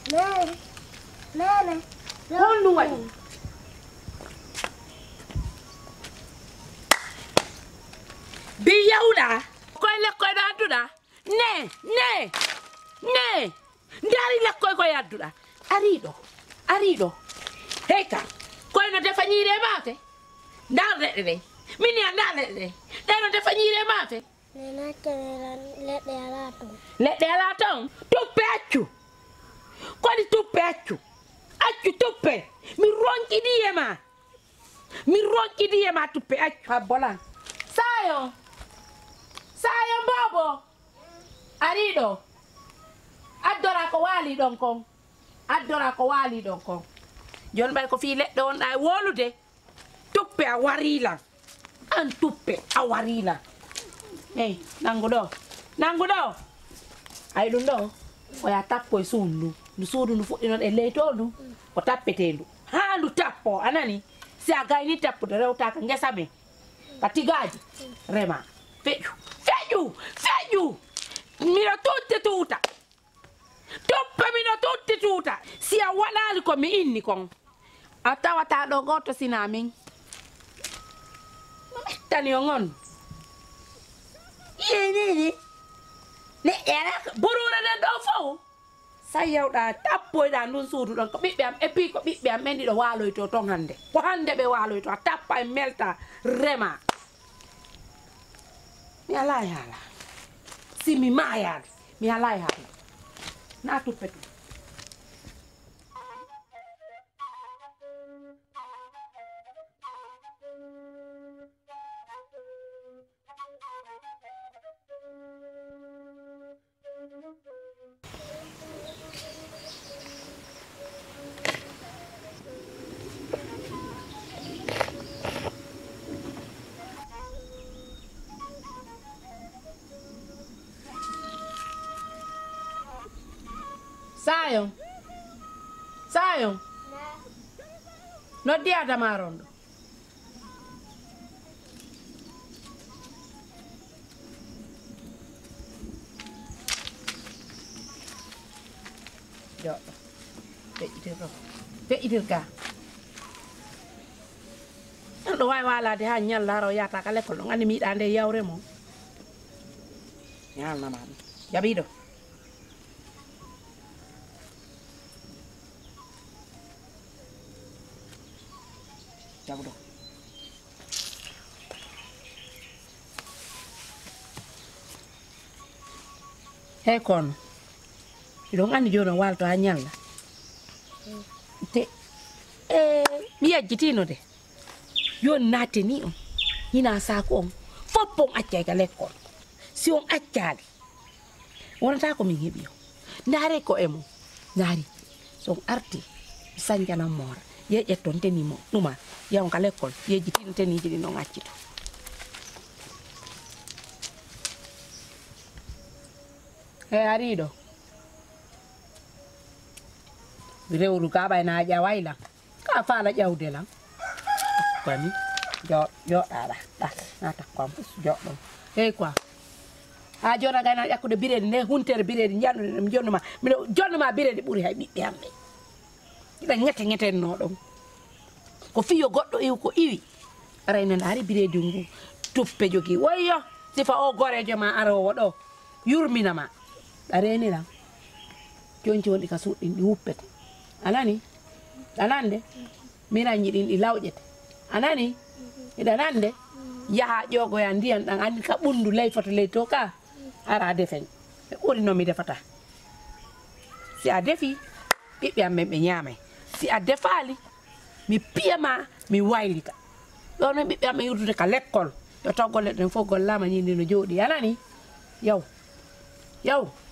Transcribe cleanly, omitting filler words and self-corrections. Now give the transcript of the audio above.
Nene. Hondu waɗi bi yawɗa koye lekkoye ɗo adduɗa ne ndaari lekkoye koye adduɗa ariɗo hey ka koye no defa ñiire maafe ndar leɗɗe ɗe min ya ndar leɗɗe ɗe ɗe no defa ñiire maafe leɗɗe ala ton tuppe accu kodi tuppe accu tuppe mi ronkiɗiye ma tuppe accu ha bolan sayo bobo ariɗo addora ko waali ɗon kon joni ɓay ko fi leɗɗe on ɗa e wolude tuppe a warilan an tuppe a warilan hey nangu ɗo ay ɗum ɗo oya tappo e suudu ndu suudu ndu fuɗɗinon e leyto ndu ko tappetendu ha ndu tappo anani si a gayni tappude rewtaka ngesa men ka tigaji rema feƴƴu miɗo tutti tuuta si a waɗali ko mi inni kon a tawata ɗo goto sina min mettani o gon yenini leɗɗe ala burure nden ɗo fof sa yewɗa tappoyɗa ndun suudu ɗon ko ɓiɓɓe am et puis ko ɓiɓɓe am ɓen ɗiɗo waloyto ton hande ko hande ɓe waloyto a tappa e melta rema mi ala e haala si mi mayade mi ala e haala na tuppetu Sayon noddi Adama rondo joɗɗo feƴƴitir ka ɗo wawi walade ha ñalla hara o yata ka l'école ɗon andi mi yiɗa nde yawre mo ñalnama ɗum jaɓiɗo jaɓuɗo hey kono iɗon andi joni on walto ha ñalla te mi yajjitino de joni natte ni on hina sako on foppo on accay ka l'école si on accali wonata ko min heeɓi o ndaare ko emo ndaari so on arti mi sañjanan moora ye ƴetton tenimo ɗuma yawon ka l'école yejjitino teniji ɗi non accito hey ariɗo rewru ka ɓayna ƴawaylan ka faala ƴawde lan komi joɗaɗa ɗa nata kom joɗɗon hey quoi ha jona gayna ƴakkude biredi nde huntere biredi jannude ɗum jonnuma miɗo jonnuma biredi ɓuuri hay ɓiɓɓe am ɓe iɗa ñetenno ɗon ko fiyo goɗɗo iw ko iwi araynen ari biredi ngu tuppe jogui woyyo sifa o gorejo ma arowo ɗo yurminama ɗa reniran joni wonɗi ka suɗɗin ɗi wuppete anani anande mirañi ɗin ɗi lawƴete anani iɗa nande yaha ƴogoya ndiyan ɗan andi ka ɓundu leyfoto ley to ka ara defen ɓe ɓuri noon mi defata si a defi ɓiɓɓe am ɓe ñaamay si a defali mi piyama mi waylita ɗo noon ɓiɓɓe am yurdude ka l'école yo toggolle ɗen fof gollama ñinde no jooɗi anani yaw